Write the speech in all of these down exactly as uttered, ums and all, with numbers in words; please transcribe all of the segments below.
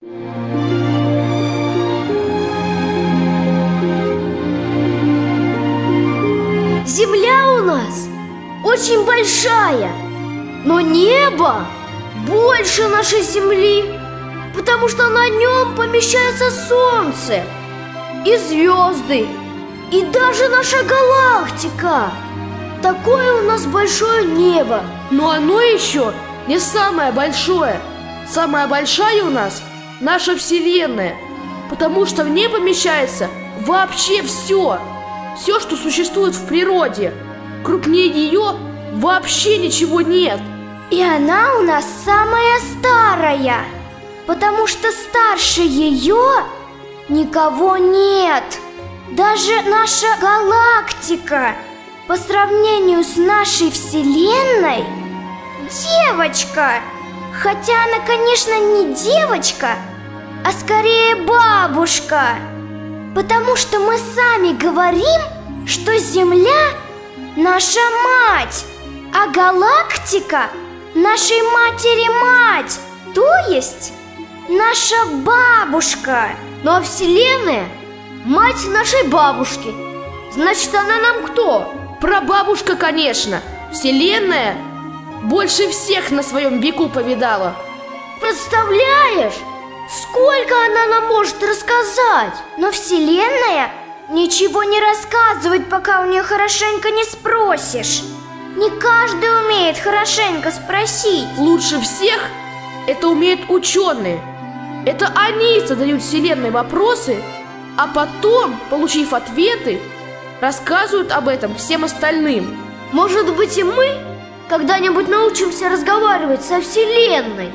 Земля у нас очень большая, но небо больше нашей Земли, потому что на нем помещается Солнце и звезды, и даже наша галактика. Такое у нас большое небо. Но оно еще не самое большое. Самая большая у нас наша Вселенная, потому что в ней помещается вообще все. Все, что существует в природе. Крупнее ее вообще ничего нет. И она у нас самая старая, потому что старше ее никого нет. Даже наша галактика по сравнению с нашей Вселенной девочка. Хотя она, конечно, не девочка, а скорее бабушка. Потому что мы сами говорим, что Земля наша мать, а галактика нашей матери-мать, то есть наша бабушка. Ну а Вселенная мать нашей бабушки. Значит, она нам кто? Прабабушка, конечно. Вселенная больше всех на своем веку повидала. Представляешь, сколько она нам может рассказать? Но Вселенная ничего не рассказывает, пока у нее хорошенько не спросишь. Не каждый умеет хорошенько спросить. Лучше всех это умеют ученые. Это они задают Вселенной вопросы, а потом, получив ответы, рассказывают об этом всем остальным. Может быть, и мы когда-нибудь научимся разговаривать со Вселенной?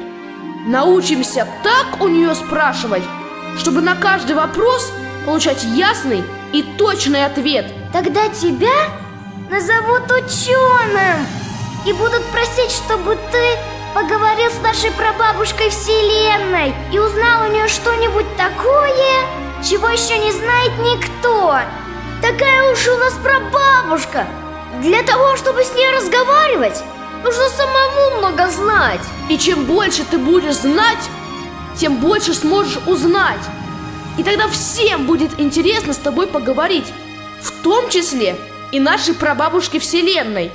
Научимся так у нее спрашивать, чтобы на каждый вопрос получать ясный и точный ответ. Тогда тебя назовут ученым и будут просить, чтобы ты поговорил с нашей прабабушкой Вселенной и узнал у нее что-нибудь такое, чего еще не знает никто. Такая уж у нас прабабушка. Для того, чтобы с ней разговаривать, нужно самому много знать. И чем больше ты будешь знать, тем больше сможешь узнать. И тогда всем будет интересно с тобой поговорить, в том числе и нашей прабабушке Вселенной.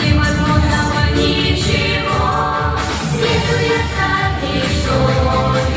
Ничего, свету я сам и что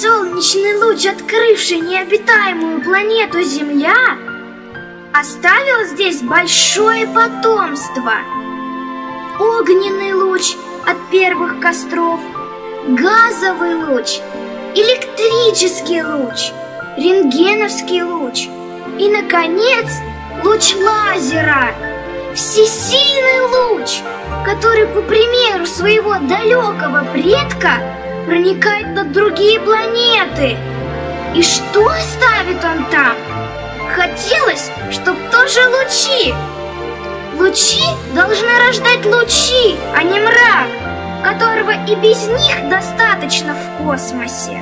солнечный луч, открывший необитаемую планету Земля, оставил здесь большое потомство. Огненный луч от первых костров, газовый луч, электрический луч, рентгеновский луч и, наконец, луч лазера, всесильный луч, который, по примеру своего далекого предка, проникает на другие планеты. И что оставит он там? Хотелось, чтоб тоже лучи. Лучи должны рождать лучи, а не мрак, которого и без них достаточно в космосе.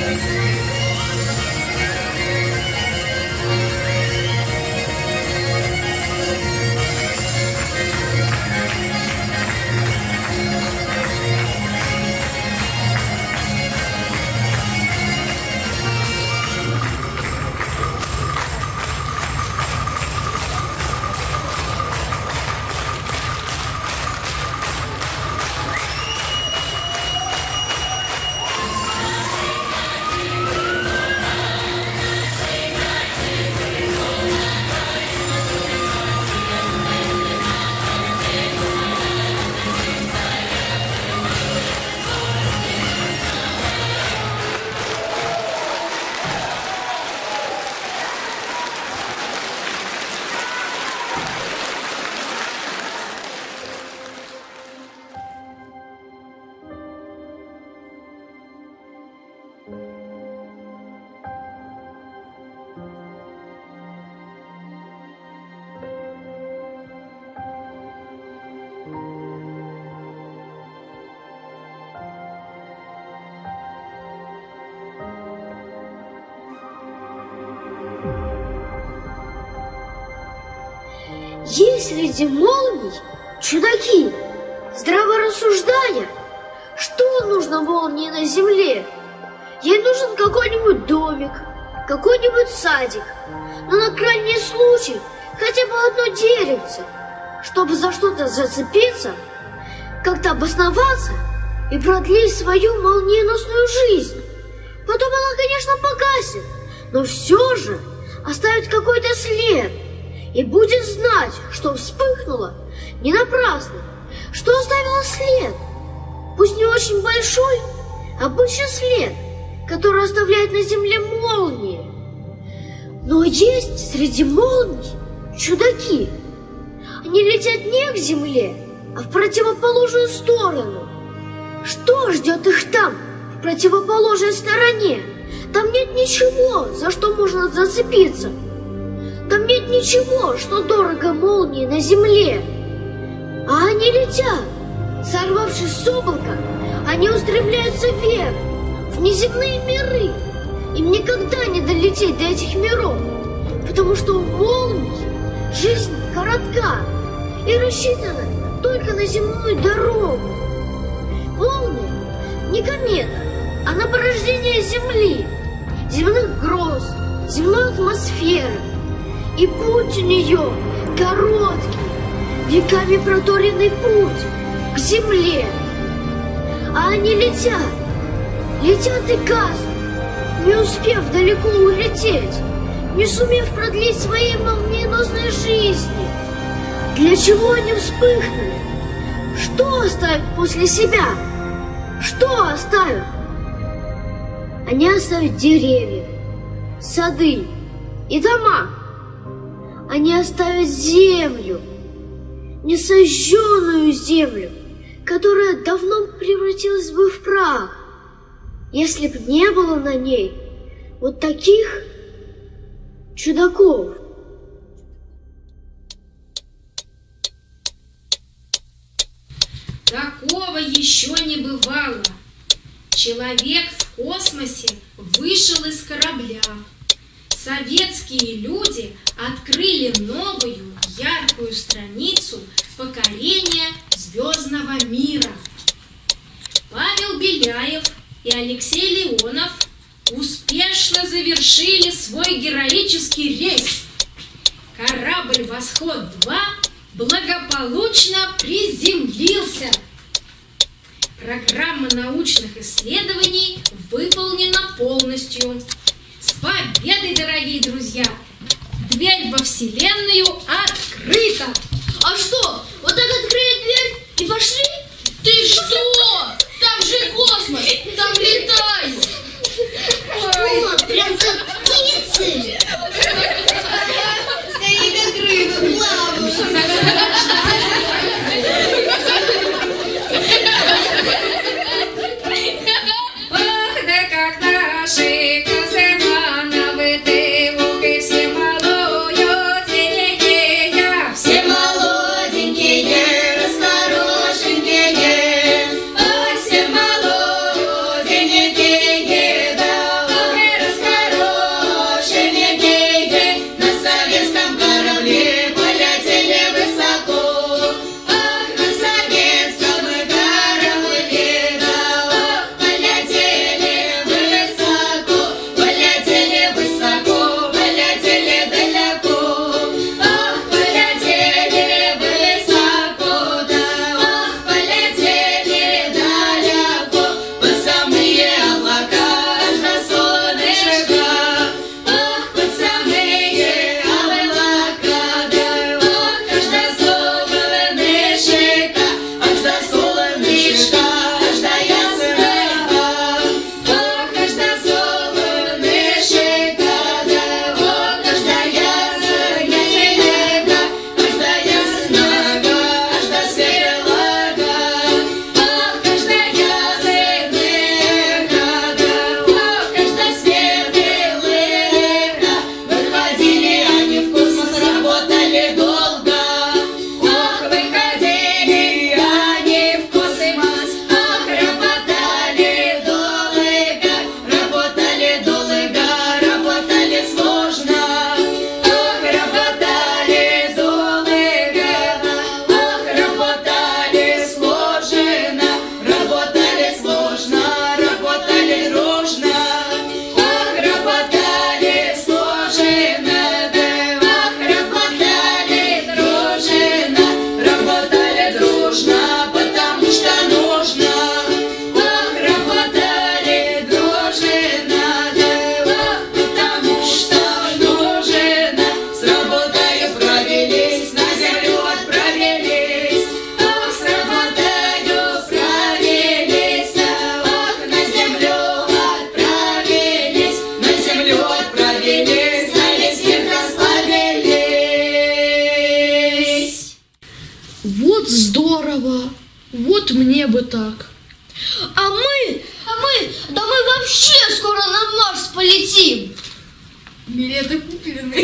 Есть среди молний чудаки, здраво рассуждая, что нужно молнии на земле. Ей нужен какой-нибудь домик, какой-нибудь садик, но на крайний случай хотя бы одно деревце, чтобы за что-то зацепиться, как-то обосноваться и продлить свою молниеносную жизнь. Потом она, конечно, погасит, но все же оставит какой-то след и будет знать, что вспыхнуло не напрасно, что оставило след, пусть не очень большой, обычный след, который оставляет на земле молнии. Но есть среди молний чудаки. Они летят не к земле, а в противоположную сторону. Что ждет их там, в противоположной стороне? Там нет ничего, за что можно зацепиться. Там нет ничего, что дорого молнии на земле. А они летят. Сорвавшись с облака, они устремляются вверх, в неземные миры. Им никогда не долететь до этих миров, потому что у молний жизнь коротка и рассчитана только на земную дорогу. Молния не комета, она порождение Земли, земных гроз, земной атмосферы. И путь у нее короткий, веками проторенный путь к земле. А они летят, летят и гаснут, не успев далеко улететь, не сумев продлить своей молниеносной жизни. Для чего они вспыхнули? Что оставят после себя? Что оставят? Они оставят деревья, сады и дома. Они оставят землю, несожженную землю, которая давно превратилась бы в прах, если бы не было на ней вот таких чудаков. Такого еще не бывало. Человек в космосе вышел из корабля. Советские люди открыли новую яркую страницу покорения звездного мира. Павел Беляев и Алексей Леонов успешно завершили свой героический рейс. Корабль «Восход-два» благополучно приземлился. Программа научных исследований выполнена полностью. С победой, дорогие друзья! Дверь во Вселенную открыта! А что, вот так открыли дверь и пошли? Ты что? Там же космос, там летают. О, прям как птицы. Скорее как рыбы плавают. Ох, да как наши Каземановы девушки все молоденькие, Все молоденькие, расхорошенькие, ой, все молоденькие, да Мне бы так. А мы, а мы, да мы вообще скоро на Марс полетим. Билеты куплены.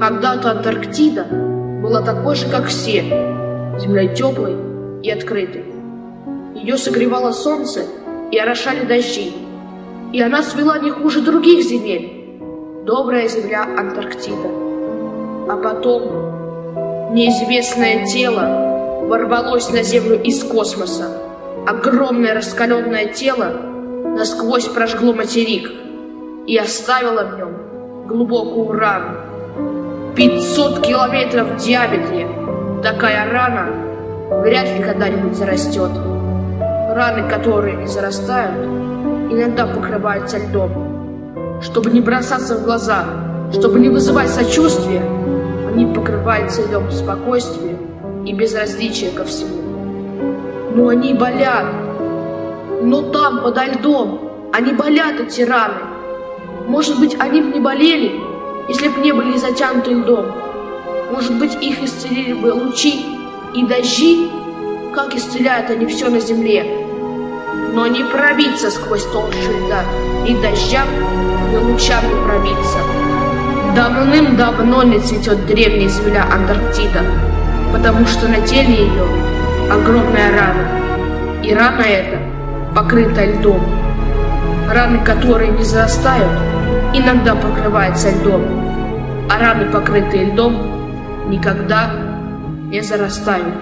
Когда-то Антарктида была такой же, как все, землей теплой и открытой. Ее согревало солнце и орошали дожди, и она цвела не хуже других земель. Добрая земля Антарктида. А потом неизвестное тело ворвалось на Землю из космоса. Огромное раскаленное тело насквозь прожгло материк и оставило в нем глубокую рану. пятьсот километров в диаметре. Такая рана вряд ли когда-нибудь зарастет. Раны, которые не зарастают, иногда покрываются льдом. Чтобы не бросаться в глаза, чтобы не вызывать сочувствия, они покрываются льдом спокойствия и безразличия ко всему. Но они болят. Но там, подо льдом, они болят, эти раны. Может быть, они бы не болели, если бы не были затянуты льдом. Может быть, их исцелили бы лучи и дожди, как исцеляют они все на земле. Но не пробиться сквозь толщу льда, и дождям, и лучам не пробиться. Давным-давно не цветет древняя земля Антарктида, потому что на теле ее огромная рана, и рана эта покрыта льдом. Раны, которые не зарастают, иногда покрываются льдом, а раны, покрытые льдом, никогда не зарастают.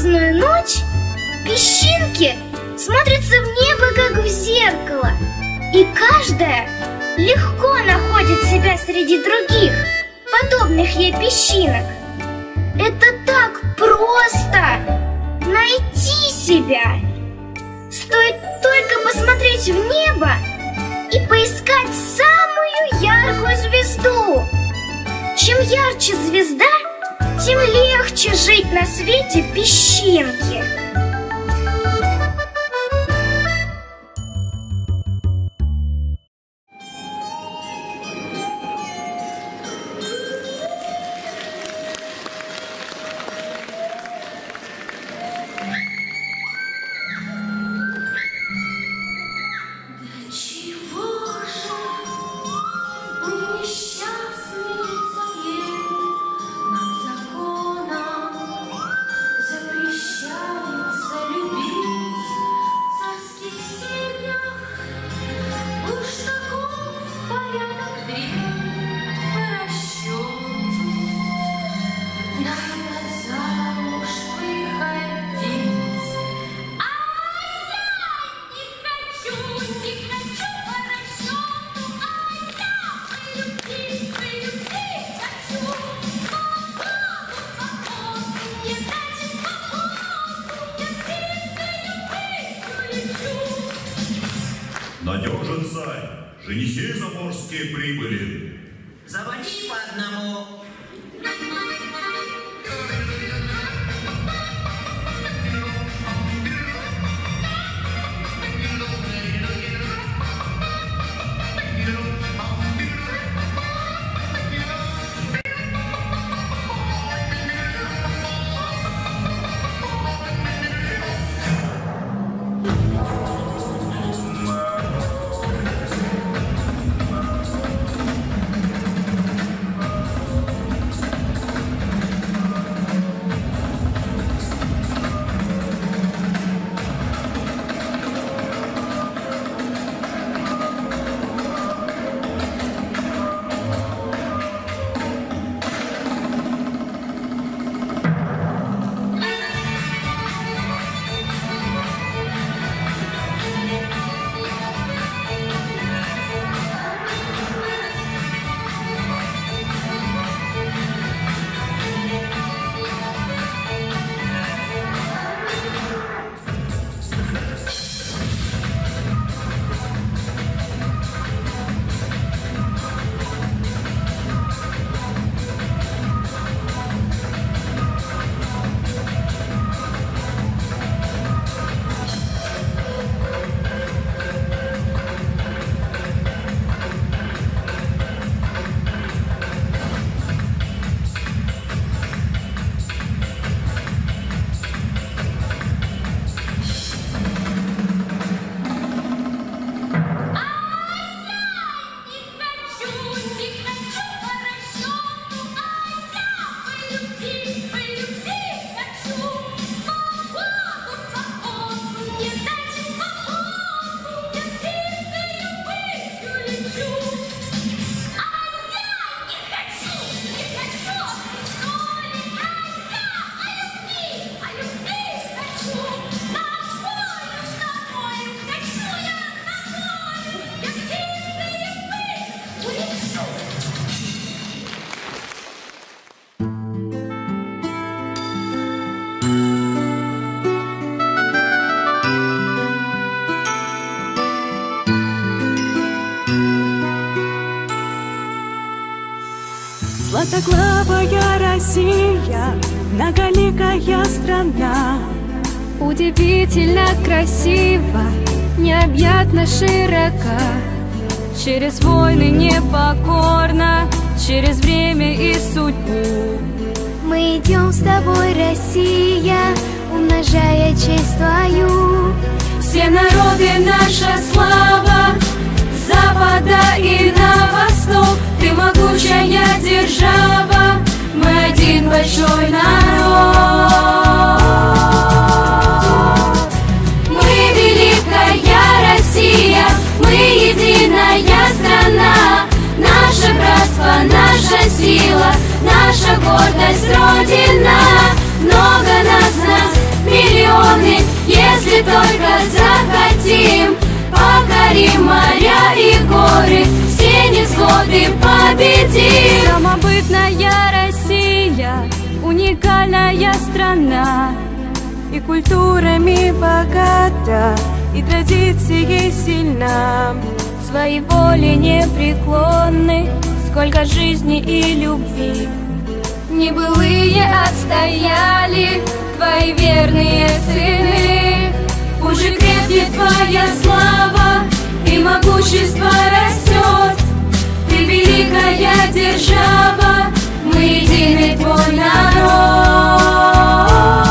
звездную ночь песчинки смотрятся в небо, как в зеркало, и каждая легко находит себя среди других, подобных ей песчинок. Это так просто найти себя. Стоит только посмотреть в небо и поискать самую яркую звезду. Чем ярче звезда, тем легче жить на свете песчинки. Надежен царь, Женихи заморские прибыли. Заводи по одному. Златоглавая Россия, многоликая страна, удивительно красиво, необъятно широка, через войны непокорно, через время и судьбу. Мы идем с тобой, Россия, умножая честь твою. Все народы наша слава, с запада и на восток, ты могучая держава, мы один большой народ. Мы великая Россия, мы единая страна, наше братство, наша сила, наша гордость, Родина. Много нас, нас, миллионы, если только захотим. Покорим моря и горы, все невзгоды победим. Самобытная Россия, уникальная страна, и культурами богата, и традицией сильна. Своей воле непреклонны, сколько жизни и любви. Небылые отстояли твои верные сыны. Уже крепнет твоя слава, и могущество растет. Ты великая держава, мы единый твой народ.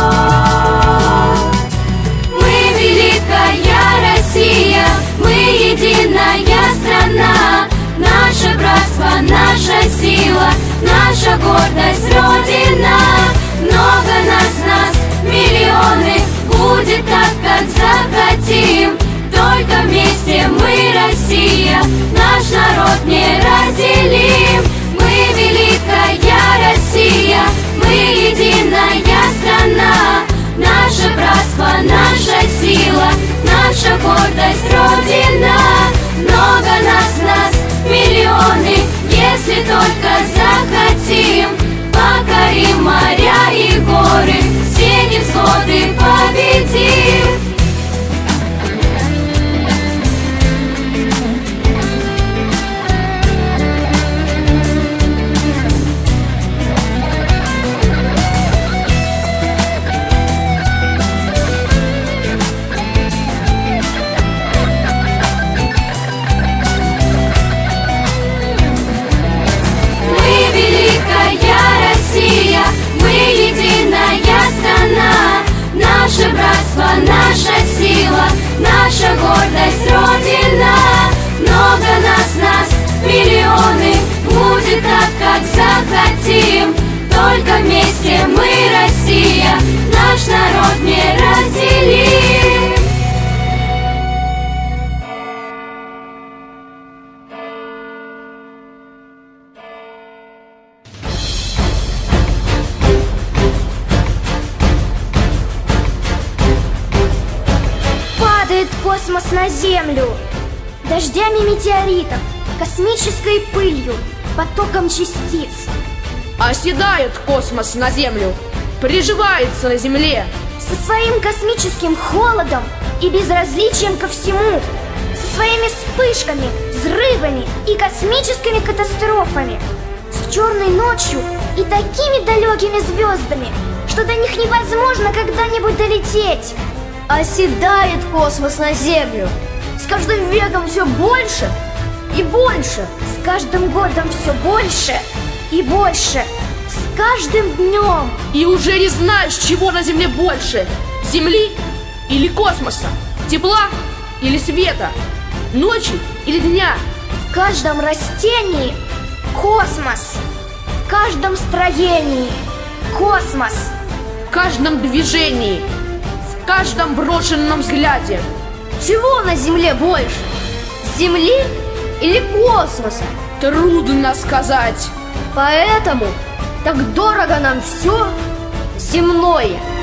Мы великая Россия, мы единая страна. Наше братство, наша сила, наша гордость, Родина. Много нас, нас, миллионы, будет так, как захотим. Только вместе мы Россия, наш народ не разделим. Мы великая Россия, мы единая страна. Наше братство, наша сила, наша гордость, Родина. Много нас, нас, миллионы, если только захотим. Покорим моря и горы, все невзгоды победим. Мы единая страна, наше братство, наша сила, наша гордость, Родина. Много нас, нас, миллионы, будет так, как захотим. Только вместе мы Россия, наш народ не разделим. Космос на Землю, дождями метеоритов, космической пылью, потоком частиц. Оседает космос на Землю, приживается на Земле. Со своим космическим холодом и безразличием ко всему, со своими вспышками, взрывами и космическими катастрофами, с черной ночью и такими далекими звездами, что до них невозможно когда-нибудь долететь. Оседает космос на Землю. С каждым веком все больше и больше. С каждым годом все больше и больше. С каждым днем. И уже не знаешь, чего на Земле больше: Земли или космоса, тепла или света, ночи или дня. В каждом растении космос. В каждом строении космос. В каждом движении, в каждом брошенном взгляде. Чего на Земле больше? Земли или космоса? Трудно сказать. Поэтому так дорого нам все земное.